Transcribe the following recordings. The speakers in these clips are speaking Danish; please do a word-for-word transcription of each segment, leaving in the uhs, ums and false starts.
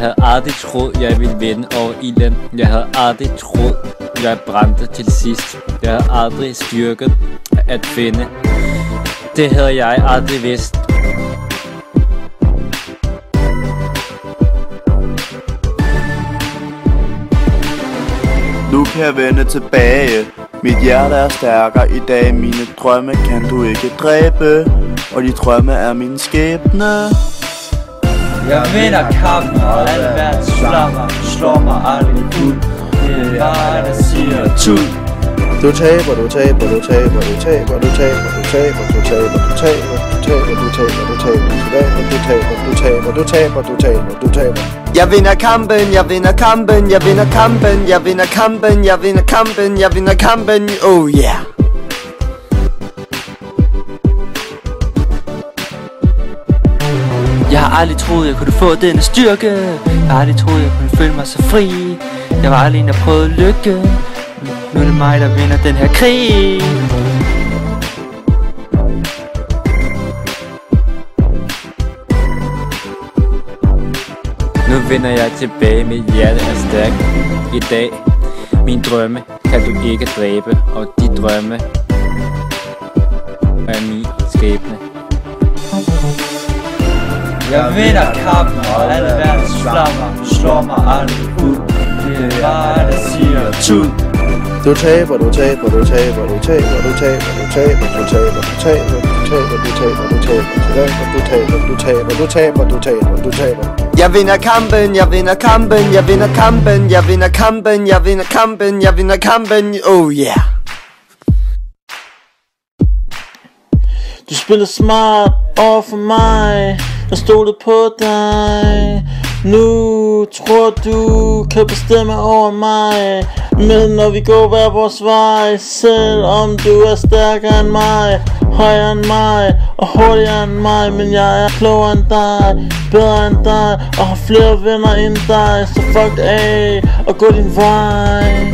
havde aldrig troet, jeg ville vinde over ilden. Jeg havde aldrig troet, jeg brændte til sidst. Jeg havde aldrig styrket at finde. Det havde jeg aldrig vidst. Nu kan jeg vende tilbage. Mit hjerte er stærkere i dag. Mine drømme kan du ikke dræbe, og de drømme er min skæbne. Jeg vinder kampen, og alle verdens flammer slår mig aldrig ud. Det er jeg, der siger tud. Du taber, du taber, du taber, du taber, du taber, du taber, du taber, du taber, du taber, du taber, du taber, du taber, du taber, du taber, du taber, du taber. Jeg vinder kampen, jeg vinder kampen, jeg vinder kampen, jeg vinder kampen, jeg vinder kampen, jeg vinder kampen, oh yeah. Jeg har aldrig troet, jeg kunne få denne styrke. Jeg har aldrig troet, jeg kunne føle mig så fri. Jeg var aldrig en, der prøvede lykke. Nu er det mig, der vinder den her krig. Nu vender jeg tilbage, mit hjerte er stærkt i dag. Min drømme kan du ikke dræbe, og de drømme er min skæbne. Jeg vinder kampen, og alle verdens flammer slår mig aldrig ud. Det er jeg, der siger tud. Du taber, du taber, du taber, du taber, du taber, du taber, du taber, du taber, du taber, du taber, du taber, du taber, du taber, du taber, du taber, du taber. Jeg vinder kampen, jeg vinder kampen, jeg vinder kampen, jeg vinder kampen, jeg vinder kampen, jeg vinder kampen, oh yeah. Du spiller smart over for mig. Jeg stolede på dig. Nu tror du kan bestemme over mig. Men når vi går hver vores vej, selvom du er stærkere end mig, højere end mig og hurtigere end mig, men jeg er klogere end dig, bedre end dig og har flere venner end dig. Så fuck af og gå din vej.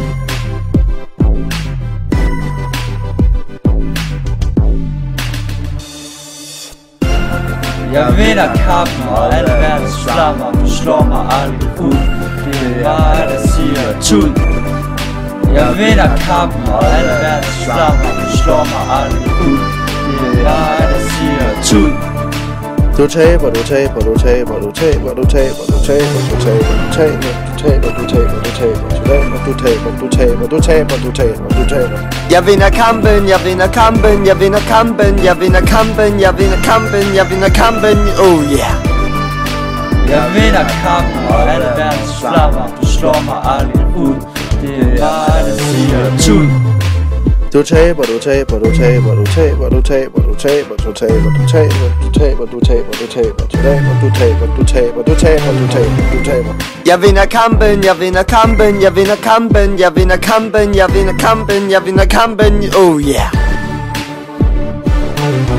Jeg vinder kampen, og alle verdens flammer slår mig aldrig ud. Det er jeg, der siger tud. Jeg vinder kampen, og alle verdens flammer slår mig aldrig ud. Det er jeg, der siger tud. Du taber, du taber, du taber, du taber, du taber, du taber, du taber, du taber, du taber, du taber, du taber, du taber, du taber, du taber, du taber, du taber. Jeg vinder kampen, jeg vinder kampen, jeg vinder kampen, jeg vinder kampen, jeg vinder kampen, jeg vinder kampen, oh yeah. Jeg vinder kampen, og alle verdens flammer slår mig aldrig ud. Det er jeg, der siger tud. Du taber, du taber, du taber, du taber, du taber, du taber, du taber, du taber, du taber, du taber, du taber, du taber, du taber, du taber, du taber, du taber, du taber. Jeg vinder kampen, jeg vinder kampen, jeg vinder kampen, jeg vinder kampen, jeg vinder kampen, jeg vinder kampen, oh yeah.